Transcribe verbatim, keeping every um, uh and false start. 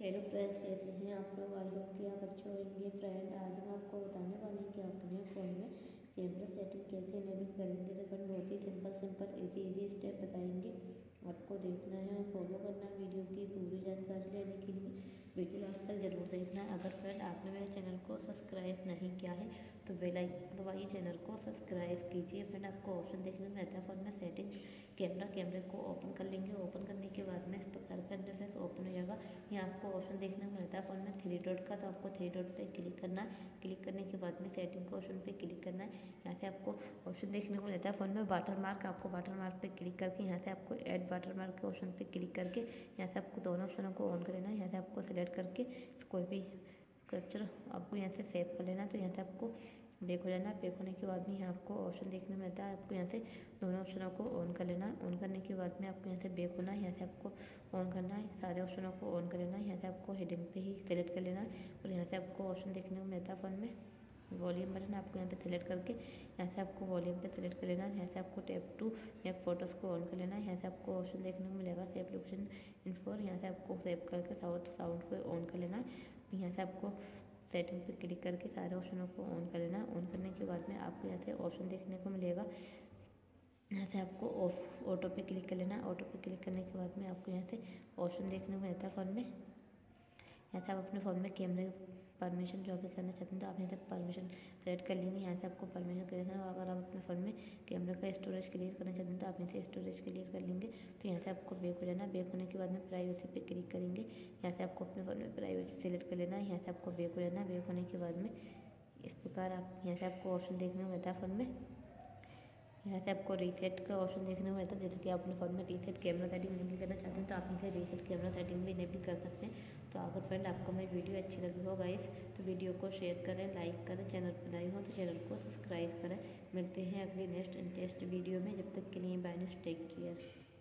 Hello friends, कैसे हैं आप लोग। आई होप कि आप अच्छे होंगे। फ्रेंड, आज हम आपको बताने वाले हैं कि अपने फ़ोन में कैमरा सेटिंग कैसे इनेबल करेंगे। तो फ्रेंड, बहुत ही simple simple easy easy step बताएंगे। आपको देखना है और फॉलो करना है। वीडियो की पूरी जानकारी लेने के लिए वीडियो लास्ट तक जरूर देखना है। अगर फ्रेंड आपने मेरे चैनल को सब्सक्राइब नहीं किया है तो बेल आइकन दबाइए, चैनल को सब्सक्राइब कीजिए। फ्रेंड, आपको ऑप्शन देखने में आता है फ़ोन में सेटिंग कैमरा। कैमरे को ओपन कर लेंगे। ओपन करने के बाद में कर करने पे ओपन हो जाएगा। यहाँ आपको ऑप्शन देखने को मिलता है फ़ोन में थ्री डॉट का, तो आपको थ्री डॉट पे क्लिक करना है। क्लिक करने के बाद में सेटिंग के ऑप्शन पे क्लिक करना है। यहाँ से आपको ऑप्शन देखने को मिलता है फ़ोन में वाटर मार्क। आपको वाटर मार्क पे क्लिक करके यहाँ से आपको ऐड वाटर मार्क के ऑप्शन पे क्लिक करके यहाँ से आपको दोनों ऑप्शनों को ऑन कर लेना है। यहाँ से आपको सेलेक्ट करके कोई भी कैप्चर आपको यहाँ से सेव कर लेना। तो यहाँ से आपको बैक हो जाना। बैक होने के बाद में यहाँ आपको ऑप्शन देखने में मिलता है। आपको यहाँ से दोनों ऑप्शनों को ऑन कर लेना। ऑन करने के बाद में आपको यहाँ से बैक होना है। यहाँ से आपको ऑन करना है, सारे ऑप्शनों को ऑन कर लेना है। यहाँ से आपको हेडिंग पे ही सेलेक्ट कर लेना है और यहाँ से आपको ऑप्शन देखने को मिलता है फ़ोन में वॉल्यूम बटन। आपको यहाँ पे सेलेक्ट करके यहाँ से आपको वॉल्यूम पे सेलेक्ट कर लेना है। यहाँ से आपको टैप टू मेक फोटोज़ को ऑन कर लेना है। यहाँ से आपको ऑप्शन देखने को मिलेगा सेव लोकेशन इन फोर। यहाँ से आपको सेव करके साउंड साउंड को ऑन कर लेना है। यहाँ से आपको सेटिंग पे क्लिक करके सारे ऑप्शनों को ऑन कर लेना। ऑन करने के बाद में आपको यहाँ से ऑप्शन देखने को मिलेगा। यहाँ से आपको ऑफ ऑटो पे क्लिक कर लेना। ऑटो पे क्लिक करने के बाद में आपको यहाँ से ऑप्शन देखने को मिलता है फ़ोन में। यहाँ से आप अपने फ़ोन में कैमरे परमिशन जो भी करना चाहते हैं तो आप यहाँ से परमिशन सेलेक्ट कर लेंगे। यहाँ से आपको परमिशन कर लेना है। अगर आप अपने फ़ोन में कैमरे का स्टोरेज क्लियर करना चाहते हैं तो आप यहाँ से स्टोरेज क्लियर कर लेंगे। तो यहाँ से आपको बैक हो जाना। बैक होने के बाद में प्राइवेसी पे क्लिक करेंगे। यहाँ से आपको अपने फ़ोन में प्राइवेसी सेलेक्ट कर लेना है। यहाँ से आपको बैक हो जाना। बैक होने के बाद में इस प्रकार आप यहाँ से आपको ऑप्शन देखने को मिलता है फ़ोन में। यहाँ से आपको रीसेट का ऑप्शन देखने को मिलता है। जैसे कि आप अपने फ़ोन में रीसेट कैमरा सेटिंग इनेबल करना चाहते हैं तो आप यहाँ से रीसेट कैमरा सेटिंग भी इनेबल कर सकते हैं। तो अगर फ्रेंड आपको मेरी वीडियो अच्छी लगी हो गाइस तो वीडियो को शेयर करें, लाइक करें। चैनल पर नए हो तो चैनल को सब्सक्राइब करें। मिलते हैं अगली नेक्स्ट इंटरेस्ट वीडियो में। जब तक के लिए बाय, टेक केयर।